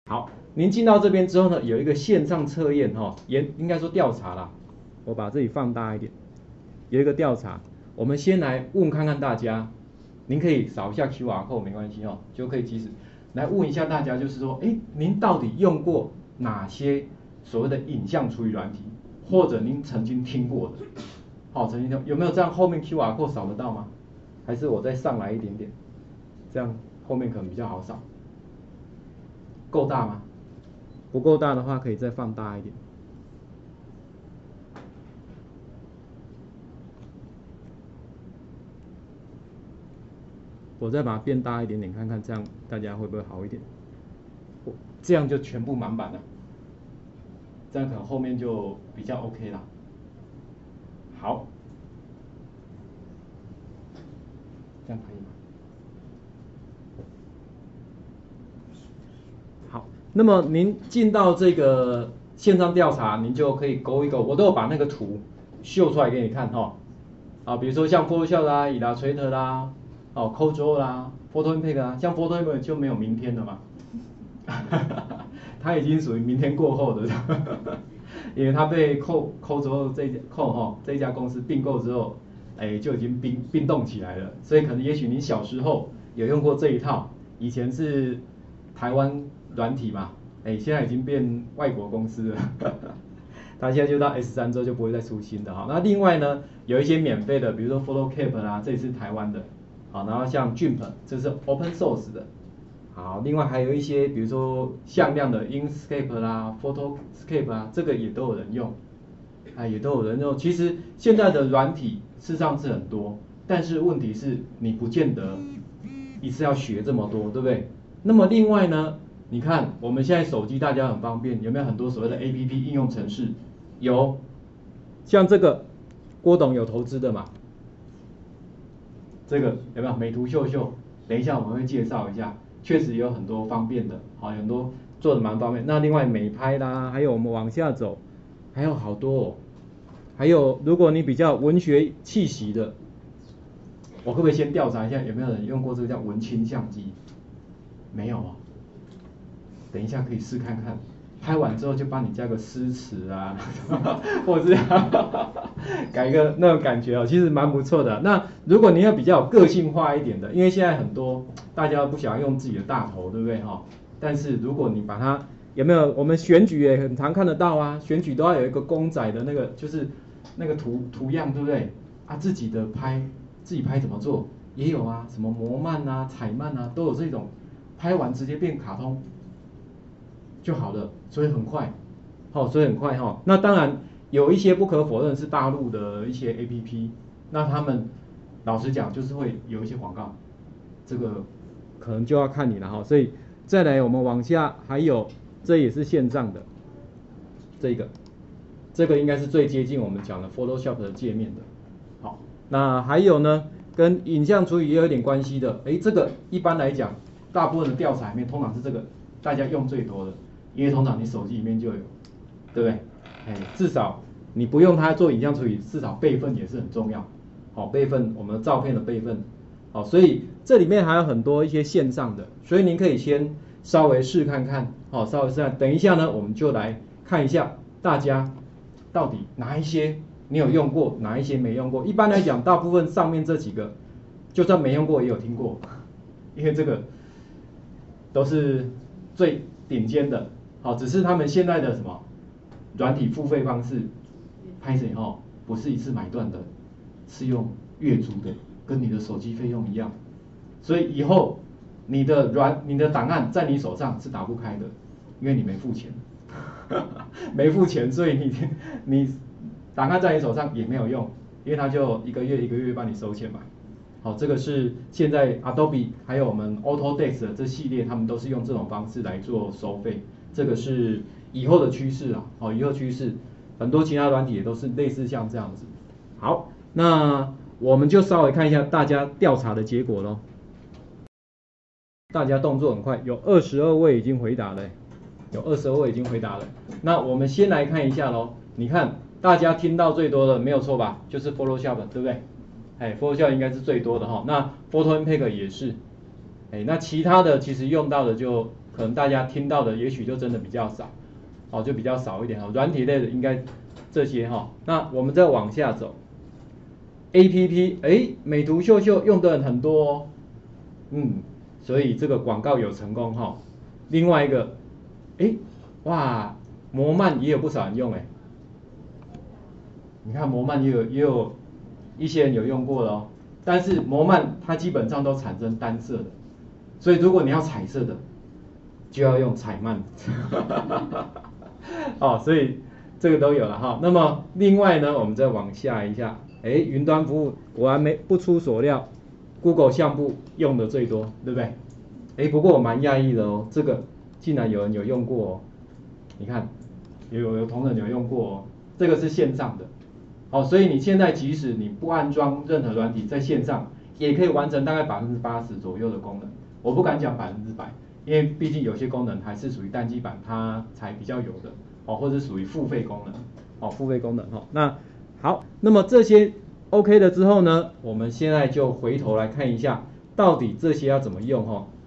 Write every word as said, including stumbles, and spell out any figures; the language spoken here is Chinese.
好，您进到这边之后呢，有一个线上测验哈，也应该说调查啦。我把这里放大一点，有一个调查，我们先来问看看大家，您可以扫一下 Q R code 没关系哦，就可以及时来问一下大家，就是说，哎，您到底用过哪些所谓的影像处理软体，或者您曾经听过的？好，曾经听有没有这样？后面 Q R code 扫得到吗？还是我再上来一点点，这样后面可能比较好扫。够大吗？不够大的话，可以再放大一点。我再把它变大一点点，看看这样大家会不会好一点？这样就全部满版了，这样可能后面就比较 OK 了。好，这样可以吗？好，那么您进到这个线上调查，您就可以勾一勾，我都有把那个图秀出来给你看哈。啊，比如说像 Photoshop 啦、Illustrator 啦、哦 CorelDRAW 啦、Photoshop 啦，像 Photoshop 就没有明天了嘛，它已经属于明天过后的，因为它被 CorelDRAW 这 Corel 哈这家公司并购之后，哎就已经并并动起来了，所以可能也许你小时候有用过这一套，以前是台湾软体嘛，哎，现在已经变外国公司了，它现在就到 S 三之后就不会再出新的哈。那另外呢，有一些免费的，比如说 PhotoCap 啦，这也是台湾的，好，然后像 Gimp 这是 Open Source 的，好，另外还有一些比如说向量的 Inkscape 啦、Photoscape 啊，这个也都有人用，啊，也都有人用。其实现在的软体事实上是很多，但是问题是你不见得一次要学这么多，对不对？那么另外呢，你看我们现在手机大家很方便，有没有很多所谓的 A P P 应用程式？有，像这个郭董有投资的嘛？这个有没有美图秀秀？等一下我们会介绍一下，确实有很多方便的，好，很多做的蛮方便。那另外美拍啦，还有我们往下走，还有好多哦。还有如果你比较文学气息的，我可不可以先调查一下有没有人用过这个叫文青相机？没有啊，等一下可以试看看。拍完之后就帮你加个诗词啊，或者是改一个那种感觉哦，其实蛮不错的。那如果你要比较个性化一点的，因为现在很多大家不想用自己的大头，对不对哈？但是如果你把它有没有我们选举也很常看得到啊，选举都要有一个公仔的那个就是那个图图样，对不对？啊，自己的拍自己拍怎么做也有啊，什么摩曼啊、彩漫啊都有这种，拍完直接变卡通。就好了，所以很快，好、哦，所以很快哈、哦。那当然有一些不可否认是大陆的一些 A P P， 那他们老实讲就是会有一些广告，这个可能就要看你了哈、哦。所以再来我们往下，还有这也是线上的，这个这个应该是最接近我们讲的 Photoshop 的界面的。好，那还有呢，跟影像处理也有点关系的，诶，这个一般来讲，大部分的调查里面通常是这个大家用最多的。因为通常你手机里面就有，对不对？哎，至少你不用它做影像处理，至少备份也是很重要。好，备份我们的照片的备份，好，所以这里面还有很多一些线上的，所以您可以先稍微试看看，好，稍微试看。等一下呢，我们就来看一下大家到底哪一些你有用过，哪一些没用过。一般来讲，大部分上面这几个，就算没用过也有听过，因为这个都是最顶尖的。好，只是他们现在的什么软体付费方式，拍摄以后不是一次买断的，是用月租的，跟你的手机费用一样。所以以后你的软你的档案在你手上是打不开的，因为你没付钱，没付钱，所以你你档案在你手上也没有用，因为它就一个月一个月帮你收钱嘛。好，这个是现在 Adobe 还有我们 Autodesk 的这系列，他们都是用这种方式来做收费。这个是以后的趋势啊，好，以后趋势，很多其他软体也都是类似像这样子。好，那我们就稍微看一下大家调查的结果咯。大家动作很快，有二十二位已经回答了，有二十二位已经回答了。那我们先来看一下咯，你看大家听到最多的没有错吧？就是 Photoshop， 对不对？哎 ，Photoshop 应该是最多的哈。那 Photoshop 也是，哎，那其他的其实用到的就可能大家听到的也许就真的比较少，哦，就比较少一点哦。软体类的应该这些哈、哦。那我们再往下走 ，A P P， 哎，美图秀秀用的人很多哦，嗯，所以这个广告有成功哈、哦。另外一个，哎，哇，摩曼也有不少人用哎，你看摩曼也有也有一些人有用过了哦，但是摩曼它基本上都产生单色的，所以如果你要彩色的，就要用彩漫，哦，所以这个都有了哈。那么另外呢，我们再往下一下，哎，云端服务果然没不出所料 ，Google 相簿用的最多，对不对？哎，不过我蛮讶异的哦，这个竟然有人有用过哦，你看有有同仁有用过哦，这个是线上的，哦，所以你现在即使你不安装任何软体，在线上也可以完成大概百分之八十左右的功能，我不敢讲百分之百。因为毕竟有些功能还是属于单机版，它才比较有的哦，或者属于付费功能哦，付费功能哦。那好，那么这些 OK 了之后呢，我们现在就回头来看一下，到底这些要怎么用哦。